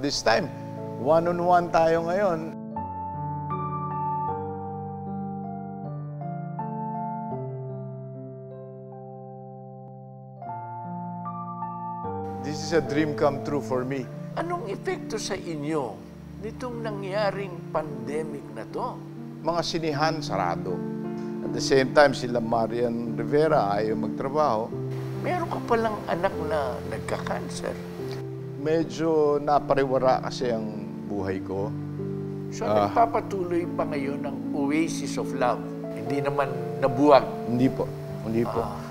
this time, one-on-one tayo ngayon. This is a dream come true for me. Anong epekto sa inyo nitong nangyaring pandemic na to? Mga sinihan, sarado. At the same time, sila Marian Rivera ayaw magtrabaho. Meron ka palang anak na nagka-cancer. Medyo napariwara kasi ang buhay ko. So, nagpapatuloy pa ngayon ang Oasis of Love. Hindi naman nabuwag. Hindi po. Hindi po.